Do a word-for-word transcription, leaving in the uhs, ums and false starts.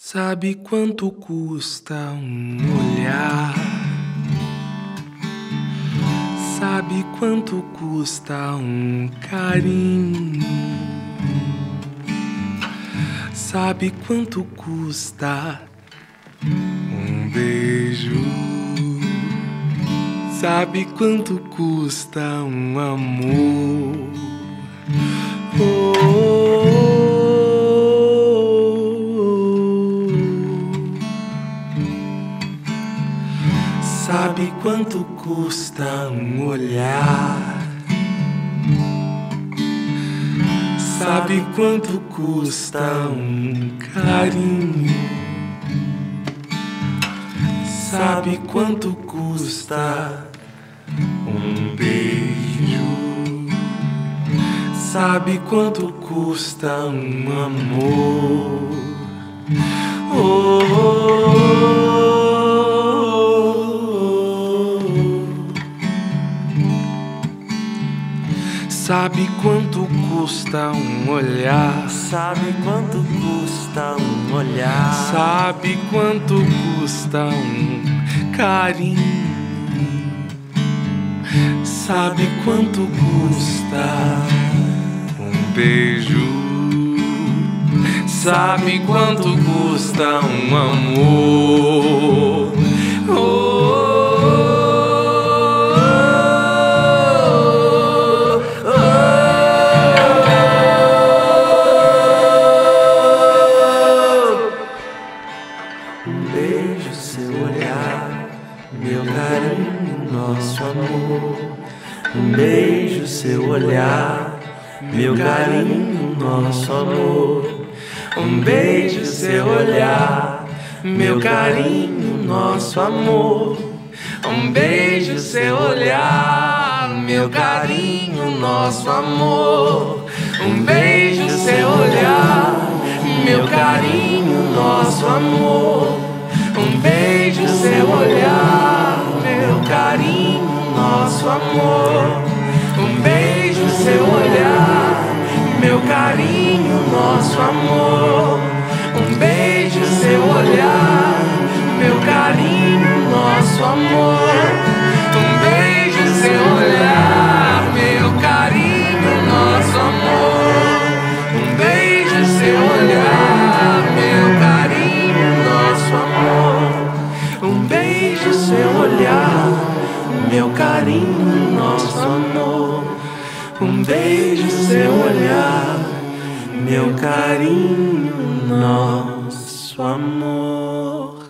Sabe quanto custa um olhar? Sabe quanto custa um carinho? Sabe quanto custa um beijo? Sabe quanto custa um amor? Oh, oh, oh. Sabe quanto custa um olhar? Sabe quanto custa um carinho? Sabe quanto custa um beijo? Sabe quanto custa um amor? Oh, oh, oh. Sabe quanto custa um olhar? Sabe quanto custa um olhar? Sabe quanto custa um carinho? Sabe quanto custa um beijo? Sabe quanto custa um amor? Oh, um beijo, seu olhar, meu carinho, nosso amor. Um beijo, seu olhar, meu carinho, nosso amor. Um beijo, seu olhar, meu carinho, nosso amor. Um beijo, seu olhar, meu carinho, nosso amor. Um beijo, seu olhar, meu carinho, nosso amor. Um beijo, seu olhar, meu carinho, nosso amor. Um beijo, seu olhar, meu carinho, nosso amor. Um beijo, seu olhar, meu carinho, nosso amor. Um beijo, seu olhar, meu carinho, nosso amor. Um beijo, seu olhar, meu carinho, nosso amor. Um beijo, seu olhar, meu carinho, nosso amor. Um beijo, seu olhar, meu carinho, nosso amor.